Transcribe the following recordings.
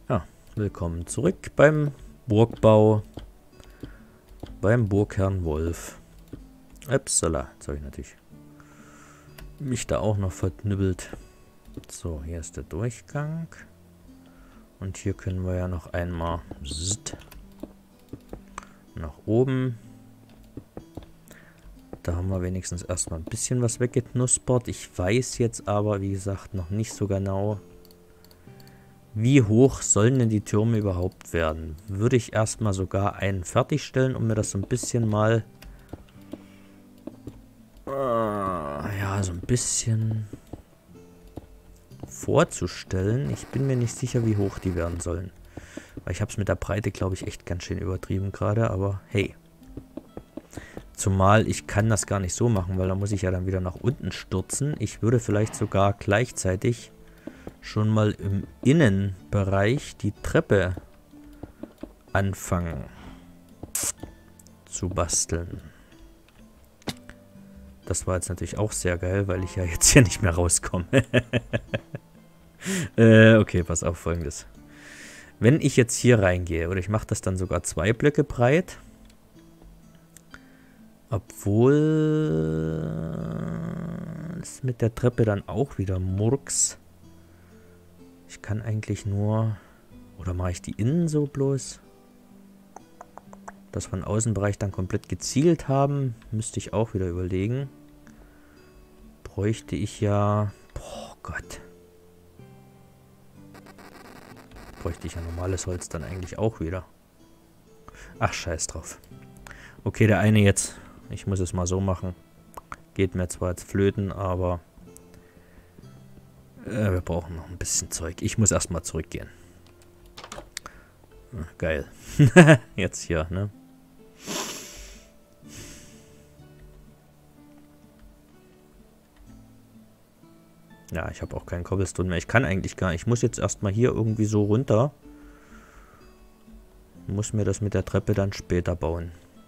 Ja, willkommen zurück beim Burgbau. Beim Burgherrn Wolf. Upsala, jetzt habe ich natürlich mich da auch noch verknüppelt. So, hier ist der Durchgang. Und hier können wir ja noch einmal nach oben. Da haben wir wenigstens erstmal ein bisschen was weggeknuspert. Ich weiß jetzt aber, wie gesagt, noch nicht so genau, wie hoch sollen denn die Türme überhaupt werden. Würde ich erstmal sogar einen fertigstellen, um mir das so ein bisschen mal ja, so ein bisschen vorzustellen. Ich bin mir nicht sicher, wie hoch die werden sollen. Weil ich habe es mit der Breite, glaube ich, echt ganz schön übertrieben gerade. Aber hey. Zumal ich kann das gar nicht so machen, weil da muss ich ja dann wieder nach unten stürzen. Ich würde vielleicht sogar gleichzeitig schon mal im Innenbereich die Treppe anfangen zu basteln. Das war jetzt natürlich auch sehr geil, weil ich ja jetzt hier nicht mehr rauskomme. Okay, pass auf, Folgendes. Wenn ich jetzt hier reingehe, oder ich mache das dann sogar 2 Blöcke breit, obwohl es mit der Treppe dann auch wieder Murks. Ich kann eigentlich nur, oder mache ich die innen so bloß? Das von Außenbereich dann komplett gezielt haben, müsste ich auch wieder überlegen. Bräuchte ich ja, boah Gott. Bräuchte ich ja normales Holz dann eigentlich auch wieder. Ach, scheiß drauf. Okay, der eine jetzt. Ich muss es mal so machen. Geht mir zwar jetzt flöten, aber wir brauchen noch ein bisschen Zeug. Ich muss erstmal zurückgehen. Geil. Jetzt hier, ne? Ja, ich habe auch keinen Cobblestone mehr. Ich kann eigentlich gar nicht. Ich muss jetzt erstmal hier irgendwie so runter. Muss mir das mit der Treppe dann später bauen.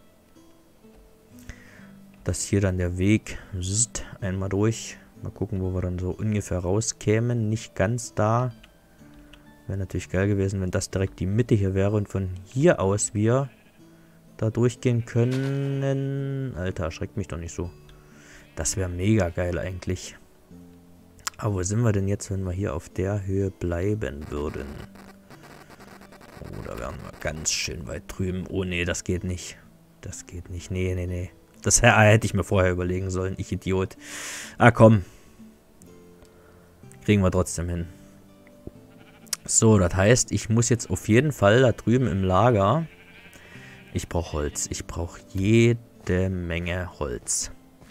Dass hier dann der Weg einmal durch. Mal gucken, wo wir dann so ungefähr rauskämen. Nicht ganz da. Wäre natürlich geil gewesen, wenn das direkt die Mitte hier wäre und von hier aus wir da durchgehen können. Alter, erschreckt mich doch nicht so. Das wäre mega geil eigentlich. Aber wo sind wir denn jetzt, wenn wir hier auf der Höhe bleiben würden? Oh, da wären wir ganz schön weit drüben. Oh nee, das geht nicht. Das geht nicht. Nee, nee, nee. Das hätte ich mir vorher überlegen sollen. Ich Idiot. Ah, komm. Kriegen wir trotzdem hin. So, das heißt, ich muss jetzt auf jeden Fall da drüben im Lager. Ich brauche Holz. Ich brauche jede Menge Holz.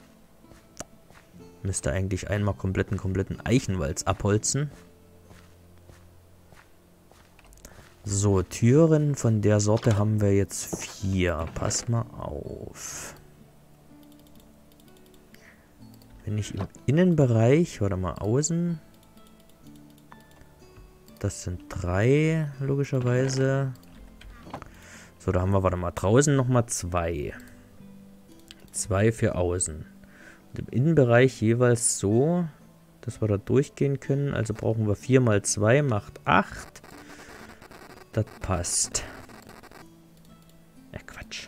Müsste eigentlich einmal kompletten Eichenwalz abholzen. So, Türen von der Sorte haben wir jetzt 4. Pass mal auf. Wenn ich im Innenbereich, warte mal, außen. Das sind 3, logischerweise. So, da haben wir, warte mal, draußen nochmal 2. 2 für außen. Und im Innenbereich jeweils so, dass wir da durchgehen können. Also brauchen wir 4 mal 2, macht 8. Das passt. Ja, Quatsch.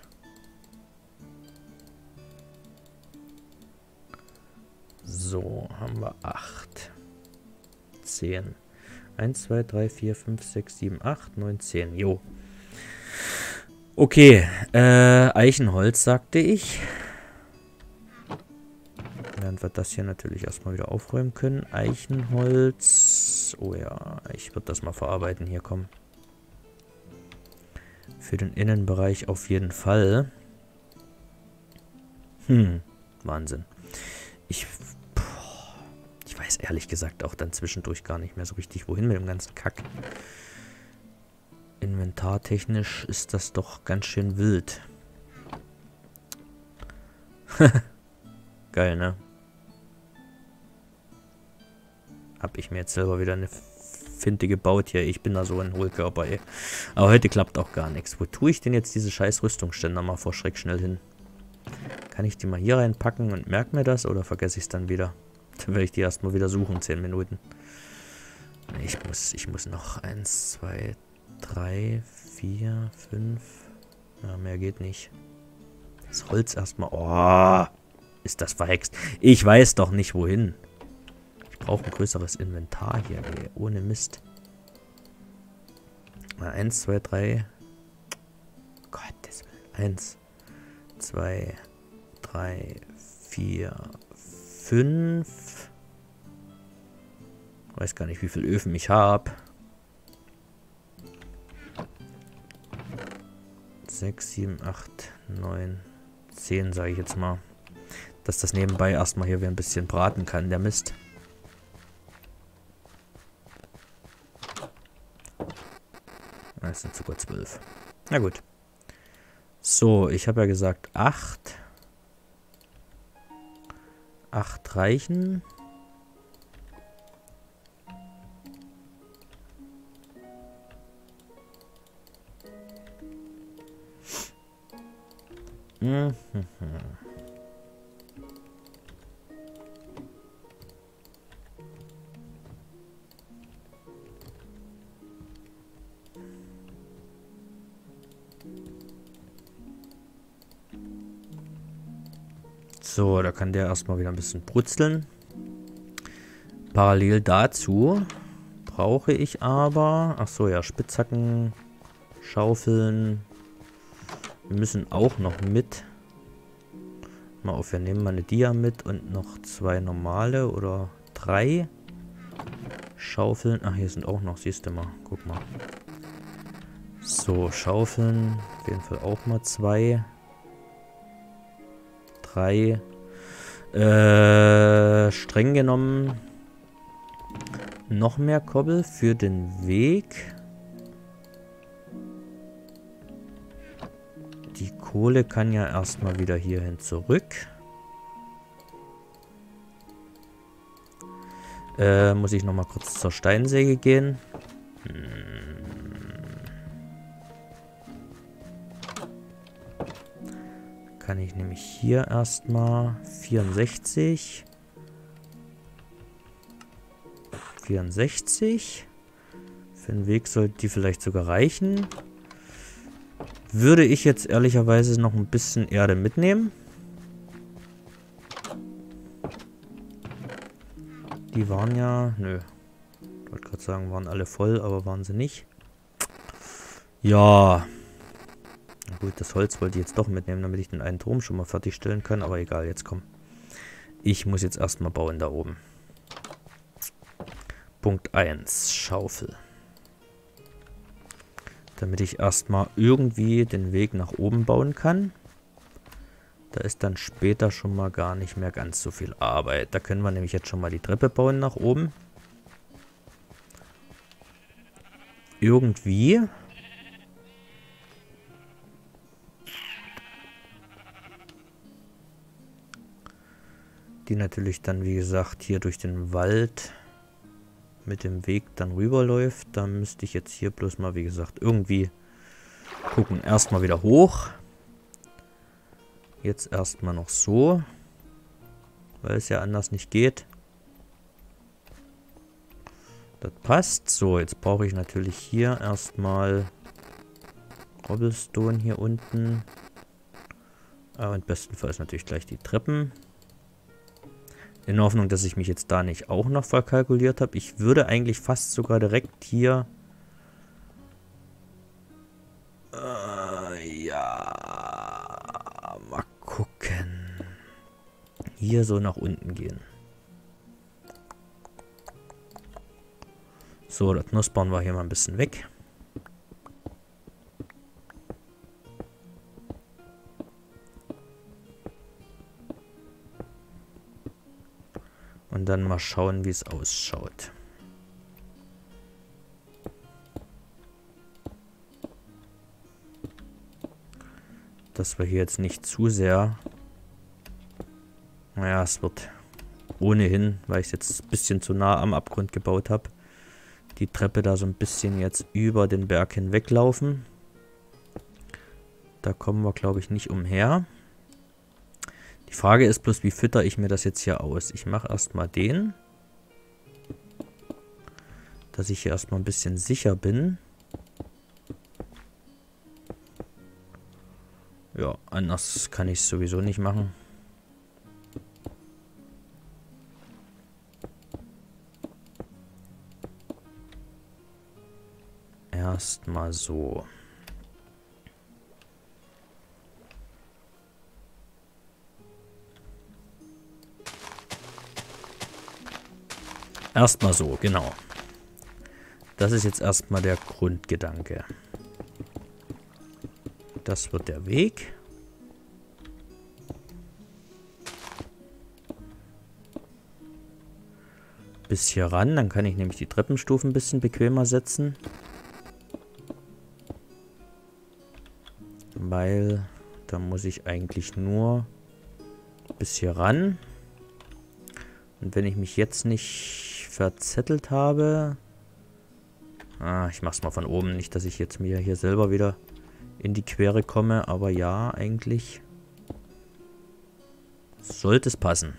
So, haben wir 8. 10. 1, 2, 3, 4, 5, 6, 7, 8, 9, 10. Jo. Okay. Eichenholz, sagte ich. Während wir das hier natürlich erstmal wieder aufräumen können. Eichenholz. Oh ja, ich würde das mal verarbeiten. Hier, komm. Für den Innenbereich auf jeden Fall. Wahnsinn. Ich weiß ehrlich gesagt auch dann zwischendurch gar nicht mehr so richtig, wohin mit dem ganzen Kack. Inventartechnisch ist das doch ganz schön wild. Geil, ne? Hab ich mir jetzt selber wieder eine Finte gebaut hier. Ich bin da so ein Hohlkörper, ey. Aber heute klappt auch gar nichts. Wo tue ich denn jetzt diese scheiß Rüstungsständer mal vor Schreck schnell hin? Kann ich die mal hier reinpacken und merke mir das oder vergesse ich es dann wieder? Dann werde ich die erstmal wieder suchen, 10 Minuten. Ich muss noch 1, 2, 3, 4, 5. Ja, mehr geht nicht. Das Holz erstmal. Oh, ist das verhext. Ich weiß doch nicht, wohin. Ich brauche ein größeres Inventar hier, ey. Ohne Mist. 1, 2, 3. Gottes Willen. 1, 2, 3, 4, 5. Ich weiß gar nicht, wie viele Öfen ich habe. 6, 7, 8, 9, 10, sage ich jetzt mal. Dass das nebenbei erstmal hier wieder ein bisschen braten kann, der Mist. Das sind sogar 12. Na gut. So, ich habe ja gesagt 8. 8 reichen. So, da kann der erstmal wieder ein bisschen brutzeln. Parallel dazu brauche ich aber... Ach so, ja, Spitzhacken, Schaufeln. Wir müssen auch noch mit... Mal auf, wir nehmen mal eine Dia mit und noch 2 normale oder 3 Schaufeln. Ach, hier sind auch noch, siehst du mal. Guck mal. So, Schaufeln. Auf jeden Fall auch mal 2. 3. Streng genommen noch mehr Kobbel für den Weg. Die Kohle kann ja erstmal wieder hierhin zurück. Muss ich noch mal kurz zur Steinsäge gehen. Kann ich nämlich hier erstmal 64. 64. Für den Weg sollte die vielleicht sogar reichen. Würde ich jetzt ehrlicherweise noch ein bisschen Erde mitnehmen. Die waren ja... Nö. Ich wollte gerade sagen, waren alle voll, aber waren sie nicht. Ja. Na gut, das Holz wollte ich jetzt doch mitnehmen, damit ich den einen Turm schon mal fertigstellen kann. Aber egal, jetzt komm. Ich muss jetzt erstmal bauen da oben. Punkt 1. Schaufel. Damit ich erstmal irgendwie den Weg nach oben bauen kann. Da ist dann später schon mal gar nicht mehr ganz so viel Arbeit. Da können wir nämlich jetzt schon mal die Treppe bauen nach oben. Irgendwie. Die natürlich dann, wie gesagt, hier durch den Wald mit dem Weg dann rüberläuft. Da müsste ich jetzt hier bloß mal, wie gesagt, irgendwie gucken. Erstmal wieder hoch. Jetzt erstmal noch so. Weil es ja anders nicht geht. Das passt. So, jetzt brauche ich natürlich hier erstmal Cobblestone hier unten. Und bestenfalls natürlich gleich die Treppen. In Hoffnung, dass ich mich jetzt da nicht auch noch verkalkuliert habe. Ich würde eigentlich fast sogar direkt hier... ja... Mal gucken. Hier so nach unten gehen. So, das Nussbauen war hier mal ein bisschen weg. Und dann mal schauen, wie es ausschaut. Dass wir hier jetzt nicht zu sehr... Naja, es wird ohnehin, weil ich es jetzt ein bisschen zu nah am Abgrund gebaut habe, die Treppe da so ein bisschen jetzt über den Berg hinweg laufen. Da kommen wir, glaube ich, nicht umher. Die Frage ist bloß, wie fütter ich mir das jetzt hier aus? Ich mache erstmal den. Dass ich hier erstmal ein bisschen sicher bin. Ja, anders kann ich es sowieso nicht machen. Erstmal so. Erstmal so, genau. Das ist jetzt erstmal der Grundgedanke. Das wird der Weg. Bis hier ran, dann kann ich nämlich die Treppenstufen ein bisschen bequemer setzen. Weil da muss ich eigentlich nur bis hier ran. Und wenn ich mich jetzt nicht verzettelt habe... ich mach's mal von oben. Nicht, dass ich jetzt mir hier selber wieder in die Quere komme. Aber ja, eigentlich sollte es passen.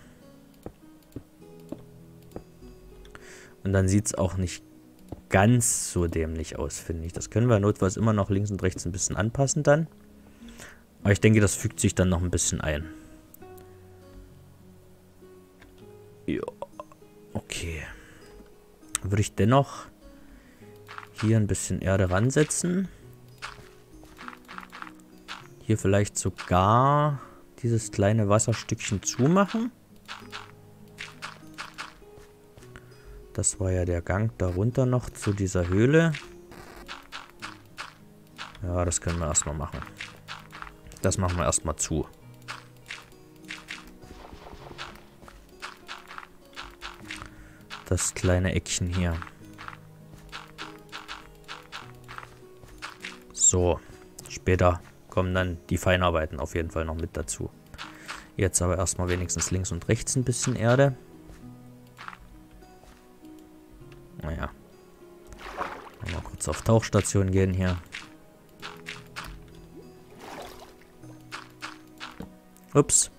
Und dann sieht es auch nicht ganz so dämlich aus, finde ich. Das können wir notfalls immer noch links und rechts ein bisschen anpassen dann. Aber ich denke, das fügt sich dann noch ein bisschen ein. Ja, okay. Würde ich dennoch hier ein bisschen Erde ransetzen. Hier vielleicht sogar dieses kleine Wasserstückchen zumachen. Das war ja der Gang darunter noch zu dieser Höhle. Ja, das können wir erstmal machen. Das machen wir erstmal zu. Das kleine Eckchen hier. So, später kommen dann die Feinarbeiten auf jeden Fall noch mit dazu. Jetzt aber erstmal wenigstens links und rechts ein bisschen Erde. Naja. Mal kurz auf Tauchstation gehen hier. Ups.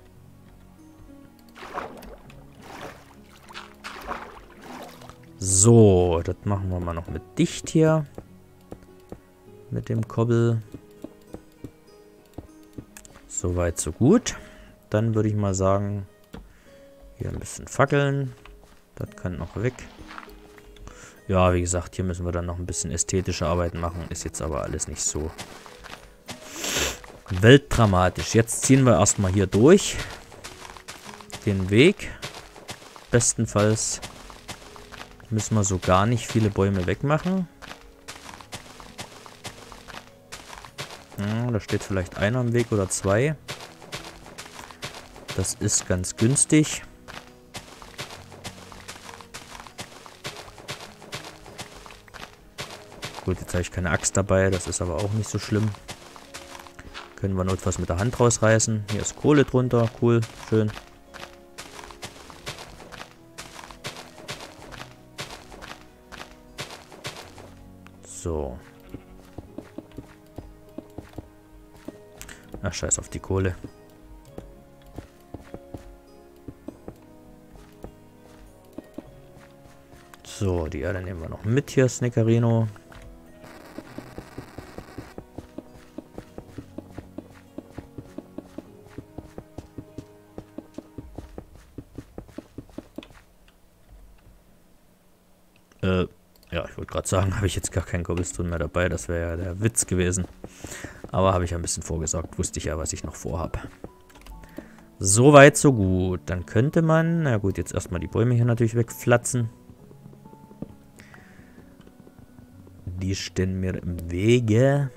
So, das machen wir mal noch mit dicht hier. Mit dem Kobbel. Soweit, so gut. Dann würde ich mal sagen, hier ein bisschen fackeln. Das kann noch weg. Ja, wie gesagt, hier müssen wir dann noch ein bisschen ästhetische Arbeiten machen. Ist jetzt aber alles nicht so weltdramatisch. Jetzt ziehen wir erstmal hier durch den Weg. Bestenfalls müssen wir so gar nicht viele Bäume wegmachen. Ja, da steht vielleicht einer im Weg oder zwei. Das ist ganz günstig. Gut, jetzt habe ich keine Axt dabei, das ist aber auch nicht so schlimm. Können wir notfalls mit der Hand rausreißen. Hier ist Kohle drunter, cool, schön. So. Ach, scheiß auf die Kohle. So, die Erde nehmen wir noch mit hier, Sneckerino. Ja, ich wollte gerade sagen, habe ich jetzt gar keinen Cobblestone mehr dabei. Das wäre ja der Witz gewesen. Aber habe ich ein bisschen vorgesorgt. Wusste ich ja, was ich noch vorhabe. Soweit, so gut. Dann könnte man, na gut, jetzt erstmal die Bäume hier natürlich wegflatzen. Die stehen mir im Wege.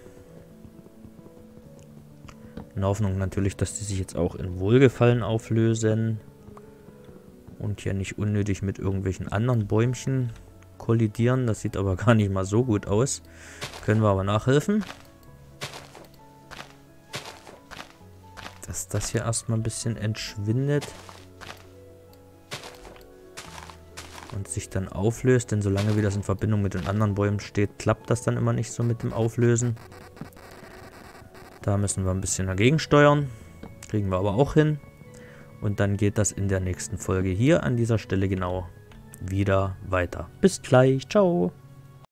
In der Hoffnung natürlich, dass die sich jetzt auch in Wohlgefallen auflösen. Und hier nicht unnötig mit irgendwelchen anderen Bäumchen kollidieren. Das sieht aber gar nicht mal so gut aus. Können wir aber nachhelfen. Dass das hier erstmal ein bisschen entschwindet. Und sich dann auflöst. Denn solange wie das in Verbindung mit den anderen Bäumen steht, klappt das dann immer nicht so mit dem Auflösen. Da müssen wir ein bisschen dagegen steuern. Kriegen wir aber auch hin. Und dann geht das in der nächsten Folge hier an dieser Stelle genau wieder weiter. Bis gleich. Ciao.